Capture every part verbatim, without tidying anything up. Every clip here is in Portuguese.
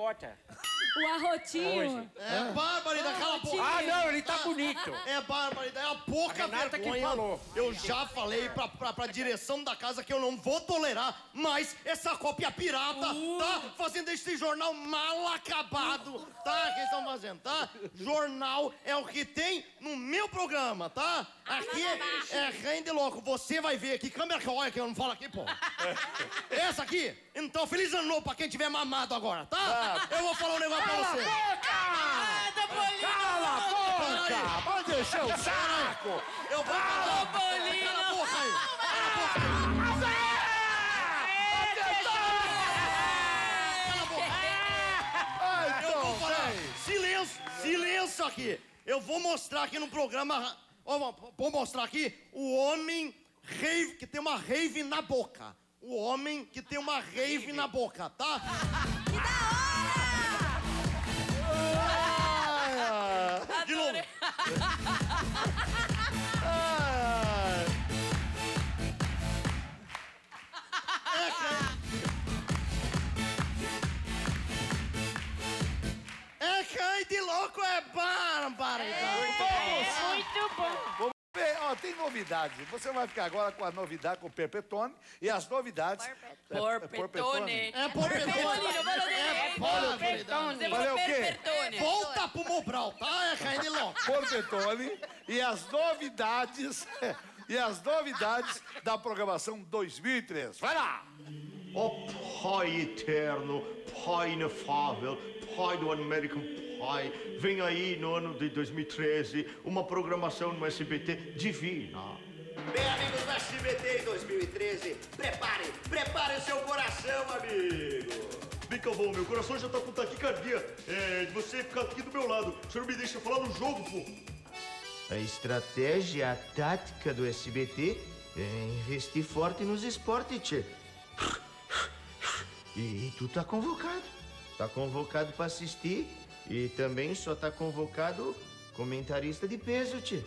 bota. O arrotinho. É barbaridade, cala a boca. Ah, não, ele tá bonito. É barbaridade, é a pouca A Renata vergonha. que falou. Eu já falei pra, pra, pra direção da casa que eu não vou tolerar mais essa cópia pirata, Uh. tá? Fazendo esse jornal mal acabado, tá? Que eles estão fazendo, tá? Jornal é o que tem no meu programa, tá? Aqui é rende louco. Você vai ver aqui, câmera que olha que eu não falo aqui, pô. Essa aqui, então, feliz ano novo pra quem tiver mamado agora, tá? Eu vou falar um negócio pra você. Ah, Topolino! Cala a boca! Pode deixar o saco! Eu vou falar. Topolino! Cala a boca aí! Cala a boca aí! Cala a boca! Ai, Eu vou Tom, falar. vem. Silêncio! Silêncio aqui! Eu vou mostrar aqui no programa. Ó, vou mostrar aqui o homem rave, que tem uma rave na boca. O homem que tem uma rave na boca, tá? Que da hora! De novo. É, cara. É, cai de louco, é barbaridade. Muito bom! Bem, ó, tem novidade. Você vai ficar agora com a novidade, com o Perpetone e as novidades... Porpetone. É porpetone. É barbaridade. Você Valeu falou o quê? Perpetone. Volta pro Mobral, tá? É, cai de louco. Porpetone e as novidades... e as novidades da programação dois mil e três. Vai lá! Ó Pai eterno, Pai inefável, Pai do American Pie, vem aí no ano de dois mil e treze uma programação no S B T divina. Bem, amigos do S B T dois mil e treze, prepare, prepare o seu coração, amigo. Vem cá, vô, meu coração já tá com taquicardia. É, de você ficar aqui do meu lado. O senhor me deixa falar no jogo, pô. A estratégia, a tática do S B T é investir forte nos esportes, tchê. E tu tá convocado. Tá convocado pra assistir e também só tá convocado comentarista de peso, tchê.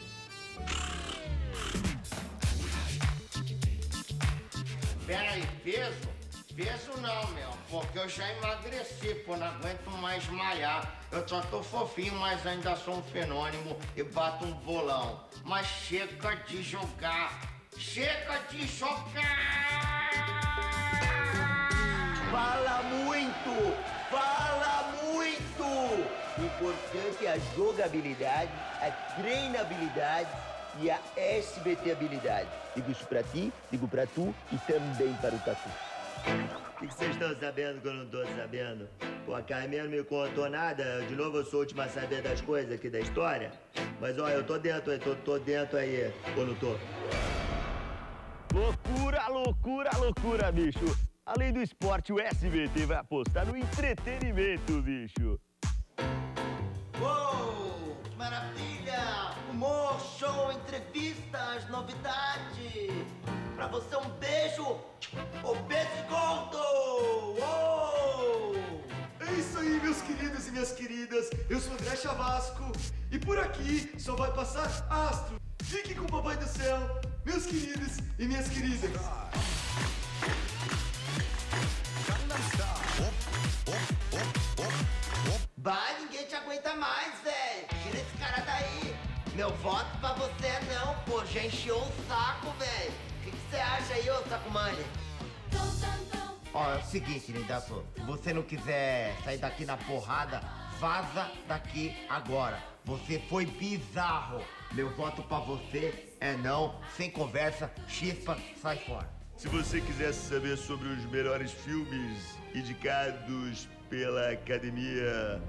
Pera aí, peso? Peso não, meu, porque eu já emagreci, pô, não aguento mais malhar. Eu só tô fofinho, mas ainda sou um fenômeno e bato um bolão. Mas chega de jogar, chega de jogar! Fala muito, fala muito! O importante é a jogabilidade, a treinabilidade e a S B T habilidade. Digo isso pra ti, digo pra tu e também para o Tatu. O que vocês estão sabendo que eu não tô sabendo? Pô, a Carminha não me contou nada. De novo eu sou o último a saber das coisas aqui da história. Mas ó, eu tô dentro aí, tô, tô dentro aí. Ou não tô? Loucura, loucura, loucura, bicho. Além do esporte, o S B T vai apostar no entretenimento, bicho. Uou! Maravilha! Humor, show, entrevistas, novidade! Pra você um beijo! O beijo gordo! Uou! É isso aí, meus queridos e minhas queridas. Eu sou André Chavasco e por aqui só vai passar astro. Fique com o Papai do Céu, meus queridos e minhas queridas. Bah, ninguém te aguenta mais, velho! Tira esse cara daí! Meu voto pra você não, pô! Já encheu o saco, velho! O que você acha aí, ô Sacumani? Ó, é o seguinte, Lindaço. Se você não quiser sair daqui na porrada, vaza daqui agora. Você foi bizarro. Meu voto pra você é não, sem conversa, chispa, sai fora. Se você quiser saber sobre os melhores filmes indicados pela Academia,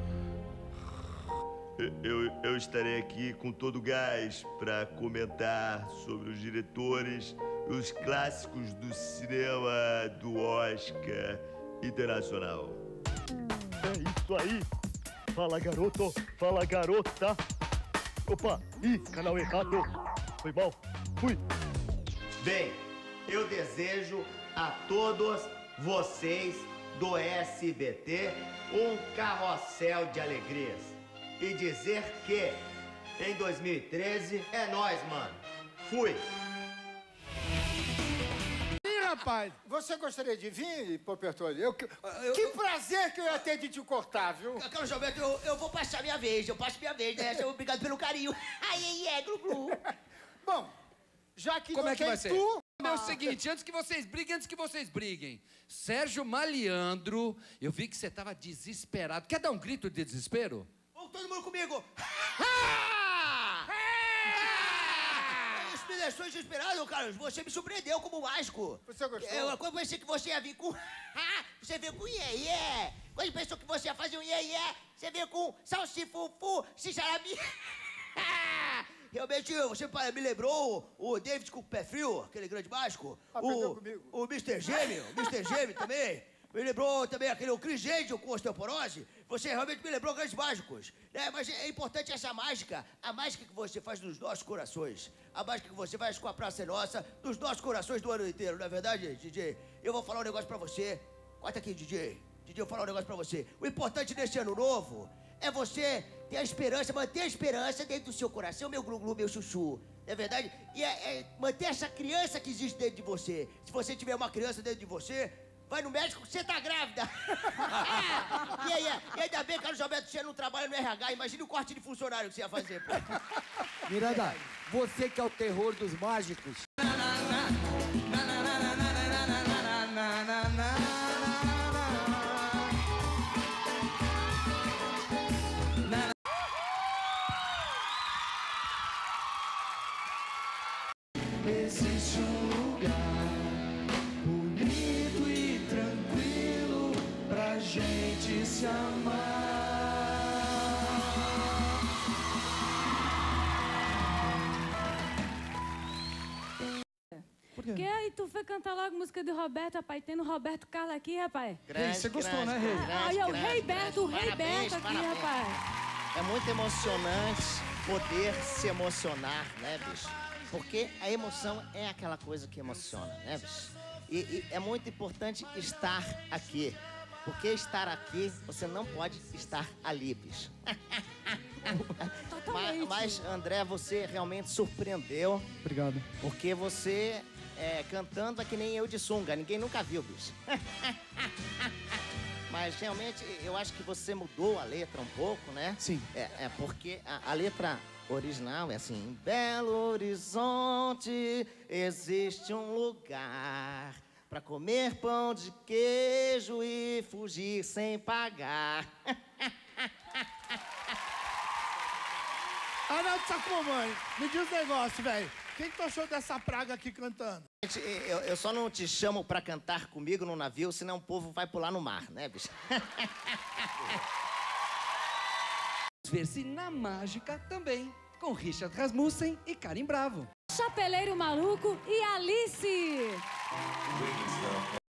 eu, eu estarei aqui com todo o gás para comentar sobre os diretores e os clássicos do cinema do Oscar Internacional. É isso aí. Fala, garoto. Fala, garota. Opa, ih, canal errado. Foi mal. Fui. Bem, eu desejo a todos vocês do S B T um carrossel de alegrias. E dizer que em dois mil e treze é nóis, mano. Fui! Ih, rapaz. Você gostaria de vir, Popertone? Eu, eu, que prazer que eu ia ter de te cortar, viu? Carlos Alberto, eu, eu vou passar minha vez, eu passo minha vez, né? Obrigado pelo carinho. Ai, é, glu, glu. Bom, já que Como não é que tem vai ser? tu... É o seguinte, antes que vocês briguem, antes que vocês briguem. Sérgio Maliandro, eu vi que você tava desesperado. Quer dar um grito de desespero? Vamos todo mundo comigo. Isso me deixou desesperado, Carlos. Você me surpreendeu como mágico. Você gostou? Eu, quando pensei que você ia vir com... você veio com iê, iê. Quando pensou que você ia fazer um iê, iê, você veio com salsifufu, xixarabi. Realmente, você me lembrou o David com o pé frio, aquele grande mágico. Aprendeu o, comigo. O mister Gêmeo, o mister Gêmeo também. Me lembrou também aquele o Chris Angel com osteoporose. Você realmente me lembrou grandes mágicos. Né? Mas é importante essa mágica, a mágica que você faz nos nossos corações. A mágica que você faz com a Praça é Nossa, nos nossos corações do ano inteiro, não é verdade, D J? Eu vou falar um negócio pra você. Corta aqui, D J. D J, eu vou falar um negócio pra você. O importante nesse ano novo é você ter a esperança, manter a esperança dentro do seu coração, meu glu-glu, meu chuchu. Não é verdade? E é, é manter essa criança que existe dentro de você. Se você tiver uma criança dentro de você, vai no médico, você tá grávida. e, aí, e ainda bem, Carlos Alberto, você não trabalha no R H. Imagina o corte de funcionário que você ia fazer, pô. Miranda, você que é o terror dos mágicos. Existe um lugar bonito e tranquilo pra gente se amar. Por quê? Porque aí tu foi cantar logo música de Roberto, rapaz. Tendo Roberto Carlos aqui, rapaz. Grande, Você gostou, grande, né, Rei? grande, Aí é o grande, Rei Berto, o Rei Parabéns, Berto aqui, parabéns. rapaz. É muito emocionante poder se emocionar, né, bicho? Porque a emoção é aquela coisa que emociona, né, bicho? E, e é muito importante estar aqui. Porque estar aqui, você não pode estar ali, bicho. mas, mas, André, você realmente surpreendeu. Obrigado. Porque você, é, cantando é que nem eu de sunga. Ninguém nunca viu, bicho. Mas realmente, eu acho que você mudou a letra um pouco, né? Sim. É, é porque a, a letra original é assim: em Belo Horizonte existe um lugar pra comer pão de queijo e fugir sem pagar. Arnaldo Sacomani, me diz um negócio, velho. Quem que tu achou dessa praga aqui cantando? Gente, eu, eu só não te chamo pra cantar comigo no navio, senão o povo vai pular no mar, né, bicho? Ver se na mágica também, com Richard Rasmussen e Karim Bravo. Chapeleiro Maluco e Alice.